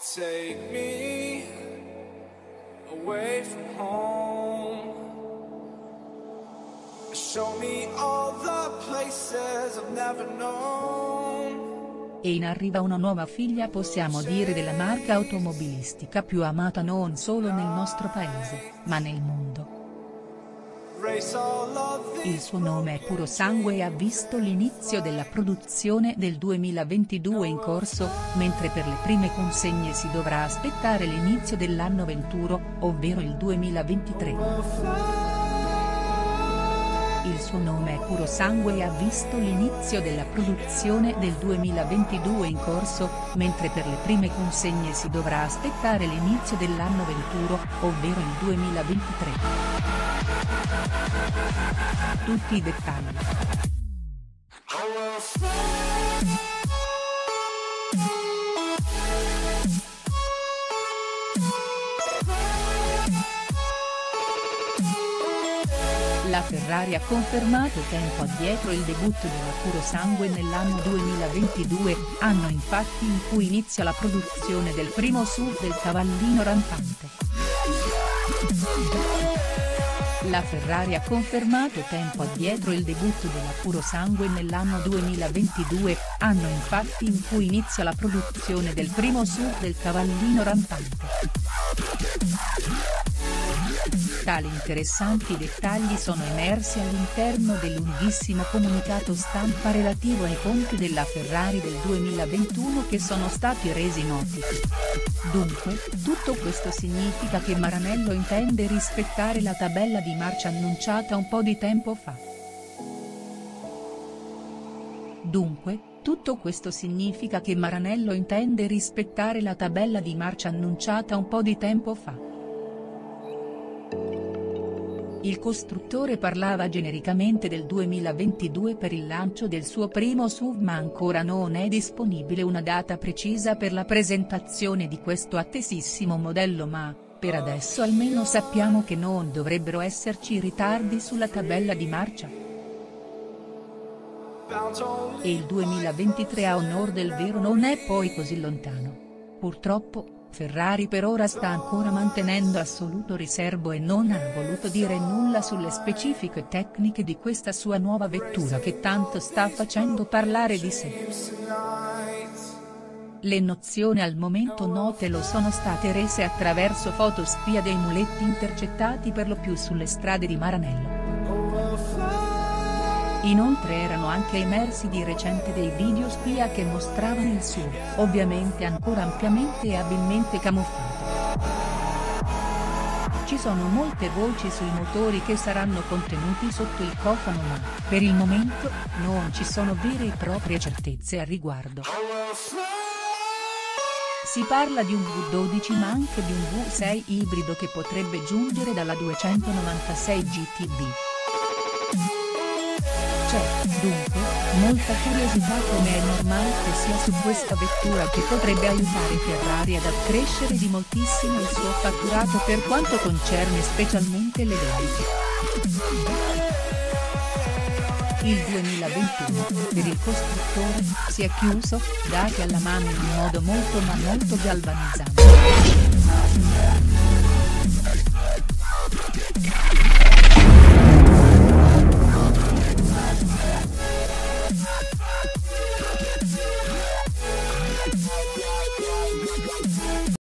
Take me away from home. Show me all the places I've never known. E in arriva una nuova figlia, possiamo dire, della marca automobilistica più amata non solo nel nostro paese, ma nel mondo. Il suo nome è Puro Sangue e ha visto l'inizio della produzione del 2022 in corso, mentre per le prime consegne si dovrà aspettare l'inizio dell'anno venturo, ovvero il 2023. Il suo nome è Puro Sangue e ha visto l'inizio della produzione del 2022 in corso, mentre per le prime consegne si dovrà aspettare l'inizio dell'anno venturo, ovvero il 2023. Tutti i dettagli. La Ferrari ha confermato tempo addietro il debutto della Puro Sangue nell'anno 2022, anno infatti in cui inizia la produzione del primo SUV del cavallino rampante. La Ferrari ha confermato tempo addietro il debutto della Puro Sangue nell'anno 2022, anno infatti in cui inizia la produzione del primo SUV del cavallino rampante. Tali interessanti dettagli sono emersi all'interno del lunghissimo comunicato stampa relativo ai conti della Ferrari del 2021 che sono stati resi noti. Dunque, tutto questo significa che Maranello intende rispettare la tabella di marcia annunciata un po' di tempo fa. Dunque, tutto questo significa che Maranello intende rispettare la tabella di marcia annunciata un po' di tempo fa. Il costruttore parlava genericamente del 2022 per il lancio del suo primo SUV, ma ancora non è disponibile una data precisa per la presentazione di questo attesissimo modello, ma, per adesso almeno sappiamo che non dovrebbero esserci ritardi sulla tabella di marcia. E il 2023 a onor del vero non è poi così lontano. Purtroppo, Ferrari per ora sta ancora mantenendo assoluto riserbo e non ha voluto dire nulla sulle specifiche tecniche di questa sua nuova vettura che tanto sta facendo parlare di sé. Le nozioni al momento note lo sono state rese attraverso foto spia dei muletti intercettati per lo più sulle strade di Maranello. Inoltre erano anche emersi di recente dei video spia che mostravano il SUV, ovviamente ancora ampiamente e abilmente camuffato. Ci sono molte voci sui motori che saranno contenuti sotto il cofano, ma, per il momento, non ci sono vere e proprie certezze a riguardo. Si parla di un V12 ma anche di un V6 ibrido che potrebbe giungere dalla 296 GTB. C'è, dunque, molta curiosità, come è normale che sia, su questa vettura che potrebbe aiutare Ferrari ad accrescere di moltissimo il suo fatturato per quanto concerne specialmente le vendite. Il 2021, per il costruttore, si è chiuso, dati alla mano in modo molto ma molto galvanizzante.